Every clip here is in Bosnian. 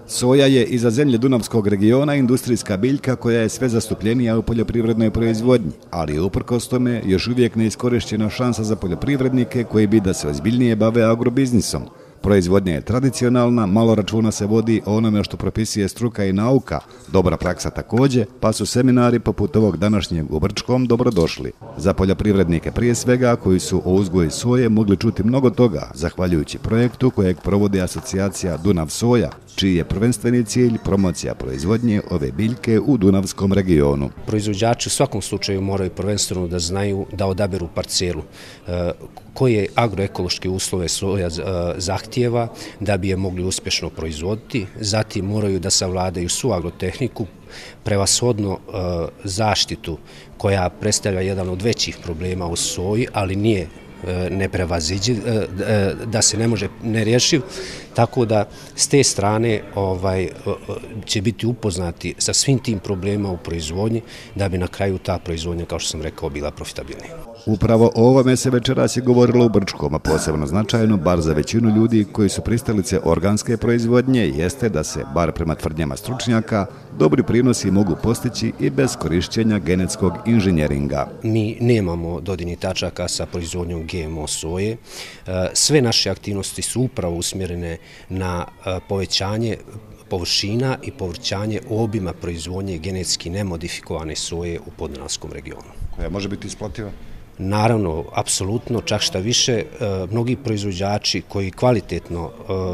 Soja je iza zemlje Dunavskog regiona industrijska biljka koja je sve zastupljenija u poljoprivrednoj proizvodnji, ali uprkos tome još uvijek neiskorišćena šansa za poljoprivrednike koji bi da se ozbiljnije bave agrobiznisom. Proizvodnja je tradicionalna, malo računa se vodi o onome što propisuje struka i nauka, dobra praksa također, pa su seminari poput ovog današnjeg u Brčkom dobrodošli. Za poljoprivrednike prije svega koji su o uzgoju soje mogli čuti mnogo toga, zahvaljujući projektu kojeg provodi asocijacija Dunav Soja, čiji je prvenstveni cilj promocija proizvodnje ove biljke u Dunavskom regionu. Proizvođači u svakom slučaju moraju prvenstveno da znaju da odaberu parcelu koje agroekološke uslove soja zahtijeva da bi je mogli uspješno proizvoditi. Zatim moraju da savladaju svu agrotehniku, prevashodno zaštitu koja predstavlja jedan od većih problema u soji, ali nije neprevaziđiv, da se ne može nerješiv, tako da s te strane će biti upoznati sa svim tim problemima u proizvodnji da bi na kraju ta proizvodnja, kao što sam rekao, bila profitabilnija. Upravo o ovome se večeras je govorilo u Brčkom, a posebno značajno, bar za većinu ljudi koji su pristalice organske proizvodnje, jeste da se, bar prema tvrdnjama stručnjaka, dobri prinosi mogu postići i bez korišćenja genetskog inženjeringa. Mi nemamo dodirnih tačaka sa proizvodnjom GMO soje. Sve naše aktivnosti su upravo usmjerene na povećanje površina i povećanje obima proizvodnje genetski nemodifikovane soje u Podunavskom regionu. Koja može biti isplativa? Naravno, apsolutno, čak šta više, mnogi proizvođači koji kvalitetno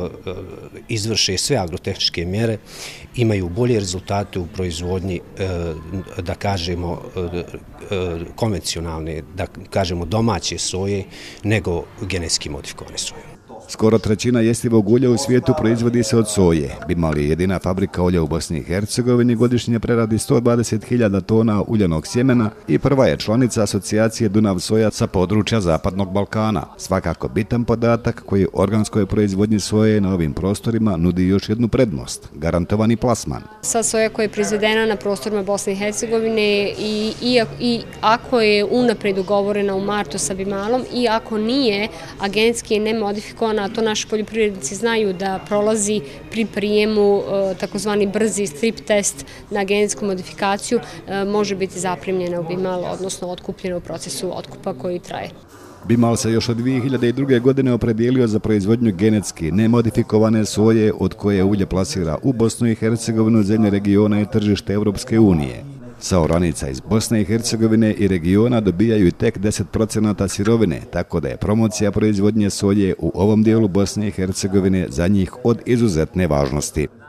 izvrše sve agrotehničke mjere imaju bolje rezultate u proizvodnji, da kažemo, konvencionalne, da kažemo domaće soje, nego genetski modifikovane soje. Skoro trećina jestivog ulja u svijetu proizvodi se od soje. Bimal je jedina fabrika ulja u Bosni i Hercegovini, godišnje preradi 120.000 tona uljanog sjemena i prva je članica asocijacije Dunav Soja sa područja Zapadnog Balkana. Svakako bitan podatak koji organskoj proizvodnji soje na ovim prostorima nudi još jednu prednost, garantovani plasman. Sva soja koja je proizvedena na prostorima Bosne i Hercegovine i ako je unapred ugovorena u martu sa Bimalom i ako nije agenski nemodifikovana, a to naši poljoprivrednici znaju da prolazi pri prijemu takozvani brzi strip test na genetsku modifikaciju, može biti zaprimljena u Bimal, odnosno otkupljena u procesu otkupa koji traje. Bimal se još od 2002. godine opredijelio za proizvodnju genetski nemodifikovane soje od koje ulje plasira u Bosnu i Hercegovinu, zemlje regiona i tržište Europske unije. Sa oranica iz Bosne i Hercegovine i regiona dobijaju tek 10% sirovine, tako da je promocija proizvodnje soje u ovom dijelu Bosne i Hercegovine za njih od izuzetne važnosti.